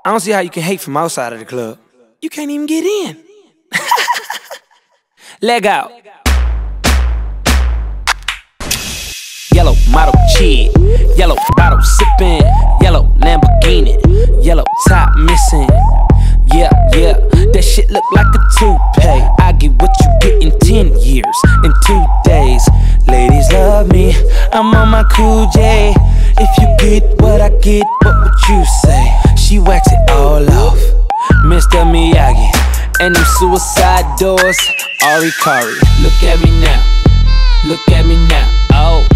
I don't see how you can hate from outside of the club. You can't even get in. Leg out. Yellow model cheat, yellow bottle sipping, yellow Lamborghini, yellow top missing. Yeah, that shit look like a toupee. I get what you get in 10 years, in 2 days. Ladies love me, I'm on my cool J. If you get what I get, what would you say? She wax it all off, Mr. Miyagi. And them suicide doors, Ari Kari. Look at me now, look at me now, oh.